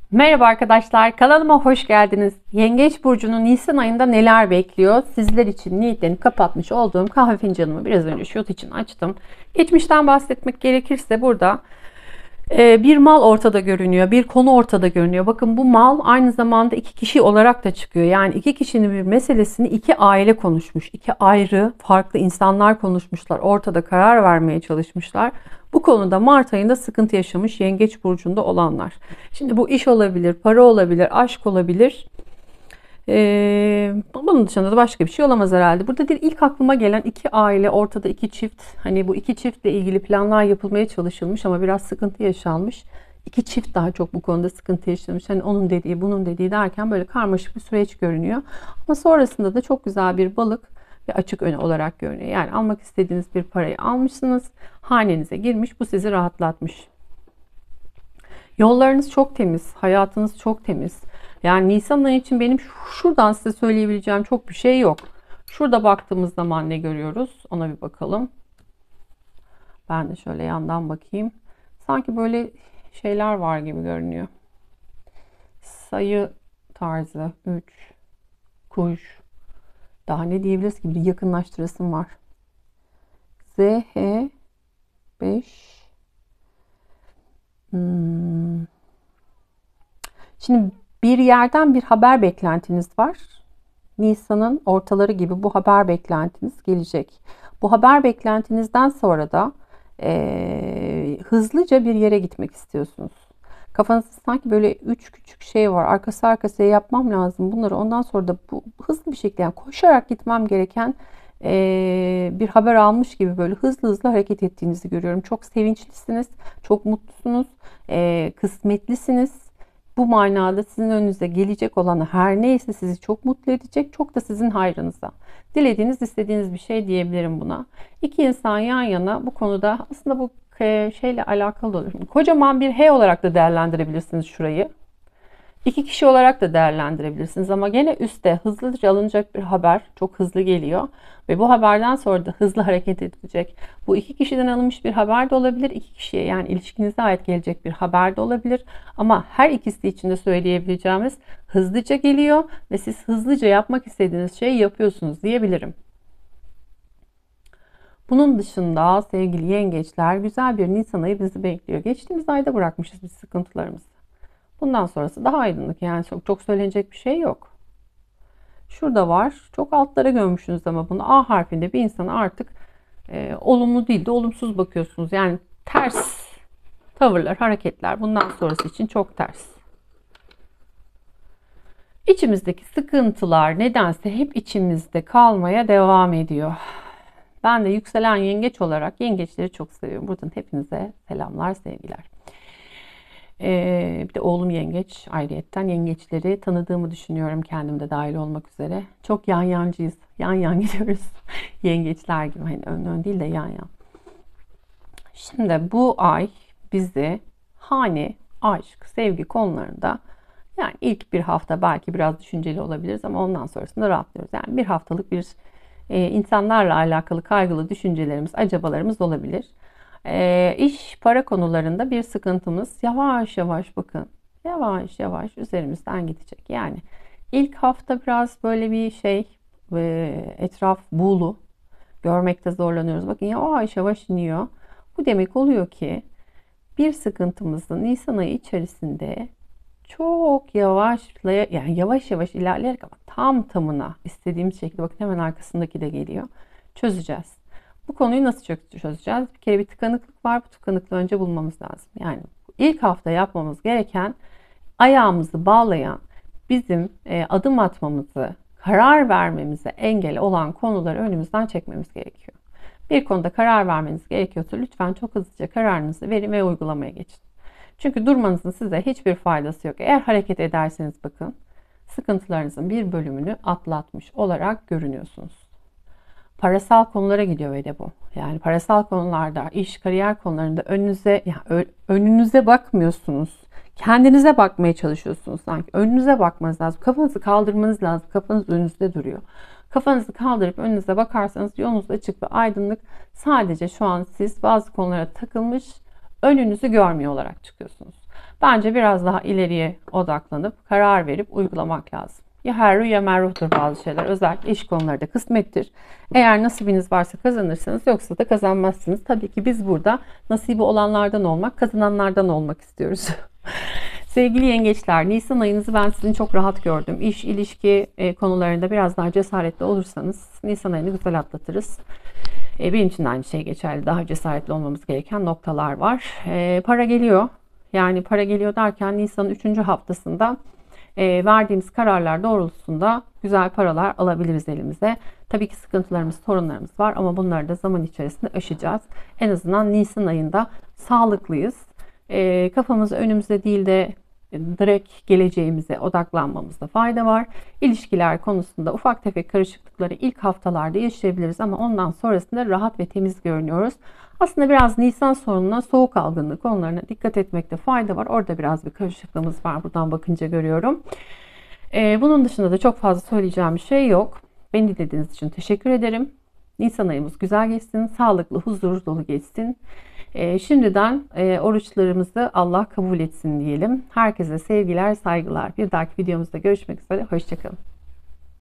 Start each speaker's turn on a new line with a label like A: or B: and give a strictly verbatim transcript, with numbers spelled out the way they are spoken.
A: Merhaba arkadaşlar, kanalıma hoş geldiniz. Yengeç burcunun Nisan ayında neler bekliyor? Sizler için niyetlerini kapatmış olduğum kahve fincanımı biraz önce şut için açtım. Geçmişten bahsetmek gerekirse burada e, bir mal ortada görünüyor, bir konu ortada görünüyor. Bakın bu mal aynı zamanda iki kişi olarak da çıkıyor. Yani iki kişinin bir meselesini iki aile konuşmuş, iki ayrı farklı insanlar konuşmuşlar, ortada karar vermeye çalışmışlar. Bu konuda Mart ayında sıkıntı yaşamış Yengeç burcunda olanlar. Şimdi bu iş olabilir, para olabilir, aşk olabilir. Ee, bunun dışında da başka bir şey olamaz herhalde. Burada değil, ilk aklıma gelen iki aile, ortada iki çift. Hani bu iki çiftle ilgili planlar yapılmaya çalışılmış ama biraz sıkıntı yaşanmış. İki çift daha çok bu konuda sıkıntı yaşamış. Hani onun dediği, bunun dediği derken böyle karmaşık bir süreç görünüyor. Ama sonrasında da çok güzel bir balık ve açık önü olarak görünüyor. Yani almak istediğiniz bir parayı almışsınız, hanenize girmiş, bu sizi rahatlatmış. Yollarınız çok temiz, hayatınız çok temiz. Yani Nisan ayı için benim şuradan size söyleyebileceğim çok bir şey yok. Şurada baktığımız zaman ne görüyoruz? Ona bir bakalım. Ben de şöyle yandan bakayım. Sanki böyle şeyler var gibi görünüyor. Sayı tarzı üç, kuş. Daha ne diyebiliriz ki? Bir yakınlaştırasım var. Z, H, beş. Hmm. Şimdi bir yerden bir haber beklentiniz var. Nisan'ın ortaları gibi bu haber beklentiniz gelecek. Bu haber beklentinizden sonra da e, hızlıca bir yere gitmek istiyorsunuz. Kafanızda sanki böyle üç küçük şey var. Arkası arkasıya yapmam lazım bunları. Ondan sonra da bu hızlı bir şekilde, yani koşarak gitmem gereken e, bir haber almış gibi böyle hızlı hızlı hareket ettiğinizi görüyorum. Çok sevinçlisiniz, çok mutlusunuz, e, kısmetlisiniz. Bu manada sizin önünüze gelecek olan her neyse sizi çok mutlu edecek. Çok da sizin hayrınıza. Dilediğiniz, istediğiniz bir şey diyebilirim buna. İki insan yan yana bu konuda aslında bu e, şeyle alakalı olur. Kocaman bir H olarak da değerlendirebilirsiniz şurayı. İki kişi olarak da değerlendirebilirsiniz ama gene üstte hızlıca alınacak bir haber çok hızlı geliyor ve bu haberden sonra da hızlı hareket edilecek. Bu iki kişiden alınmış bir haber de olabilir, iki kişiye yani ilişkinize ait gelecek bir haber de olabilir ama her ikisi için de söyleyebileceğimiz hızlıca geliyor ve siz hızlıca yapmak istediğiniz şeyi yapıyorsunuz diyebilirim. Bunun dışında sevgili yengeçler, güzel bir Nisan ayı bizi bekliyor. Geçtiğimiz ayda bırakmışız biz sıkıntılarımızı. Bundan sonrası daha aydınlık, yani çok çok söylenecek bir şey yok. Şurada var. Çok altlara gömmüşsünüz ama bunu A harfinde bir insana artık e, olumlu değil de olumsuz bakıyorsunuz. Yani ters tavırlar, hareketler bundan sonrası için çok ters. İçimizdeki sıkıntılar nedense hep içimizde kalmaya devam ediyor. Ben de yükselen yengeç olarak yengeçleri çok seviyorum. Buradan hepinize selamlar, sevgiler. Ee, bir de oğlum yengeç, ayrıyetten yengeçleri tanıdığımı düşünüyorum, kendim de dahil olmak üzere. Çok yan yancıyız. Yan yan gidiyoruz. Yengeçler gibi, hani ön ön değil de yan yan. Şimdi bu ay bizi hane, aşk, sevgi konularında, yani ilk bir hafta belki biraz düşünceli olabiliriz ama ondan sonrasında rahatlıyoruz. Yani bir haftalık bir e, insanlarla alakalı kaygılı düşüncelerimiz, acabalarımız olabilir. E, iş, para konularında bir sıkıntımız yavaş yavaş, bakın yavaş yavaş üzerimizden gidecek. Yani ilk hafta biraz böyle bir şey, e, etraf buğulu, görmekte zorlanıyoruz. Bakın yavaş yavaş iniyor. Bu demek oluyor ki bir sıkıntımızı Nisan ayı içerisinde çok yavaş, yani yavaş yavaş ilerleyerek ama tam tamına istediğimiz şekilde, bakın hemen arkasındaki de geliyor, çözeceğiz. Bu konuyu nasıl çözeceğiz? Bir kere bir tıkanıklık var. Bu tıkanıklığı önce bulmamız lazım. Yani ilk hafta yapmamız gereken, ayağımızı bağlayan, bizim e, adım atmamızı, karar vermemize engel olan konuları önümüzden çekmemiz gerekiyor. Bir konuda karar vermeniz gerekiyorsa lütfen çok hızlıca kararınızı verin ve uygulamaya geçin. Çünkü durmanızın size hiçbir faydası yok. Eğer hareket ederseniz bakın, sıkıntılarınızın bir bölümünü atlatmış olarak görünüyorsunuz. Parasal konulara gidiyor ve de bu. Yani parasal konularda, iş, kariyer konularında önünüze, yani önünüze bakmıyorsunuz. Kendinize bakmaya çalışıyorsunuz sanki. Önünüze bakmanız lazım. Kafanızı kaldırmanız lazım. Kafanız önünüzde duruyor. Kafanızı kaldırıp önünüze bakarsanız yolunuz açık ve aydınlık. Sadece şu an siz bazı konulara takılmış, önünüzü görmüyor olarak çıkıyorsunuz. Bence biraz daha ileriye odaklanıp karar verip uygulamak lazım. Ya herru ya merruhtur bazı şeyler. Özellikle iş konuları da kısmettir. Eğer nasibiniz varsa kazanırsınız, yoksa da kazanmazsınız. Tabii ki biz burada nasibi olanlardan olmak, kazananlardan olmak istiyoruz. Sevgili yengeçler, Nisan ayınızı ben sizin çok rahat gördüm. İş, ilişki konularında biraz daha cesaretli olursanız Nisan ayını güzel atlatırız. Benim için de aynı şey geçerli. Daha cesaretli olmamız gereken noktalar var. Para geliyor. Yani para geliyor derken Nisan'ın üçüncü haftasında verdiğimiz kararlar doğrultusunda güzel paralar alabiliriz elimize. Tabii ki sıkıntılarımız, sorunlarımız var ama bunları da zaman içerisinde aşacağız. En azından Nisan ayında sağlıklıyız. Kafamız önümüzde değil de direkt geleceğimize odaklanmamızda fayda var. İlişkiler konusunda ufak tefek karışıklıkları ilk haftalarda yaşayabiliriz ama ondan sonrasında rahat ve temiz görünüyoruz. Aslında biraz Nisan sonuna soğuk algınlığı konularına dikkat etmekte fayda var. Orada biraz bir karışıklığımız var. Buradan bakınca görüyorum. Ee, bunun dışında da çok fazla söyleyeceğim bir şey yok. Beni dinlediğiniz için teşekkür ederim. Nisan ayımız güzel geçsin. Sağlıklı, huzur dolu geçsin. Ee, şimdiden e, oruçlarımızı Allah kabul etsin diyelim. Herkese sevgiler, saygılar. Bir dahaki videomuzda görüşmek üzere. Hoşçakalın.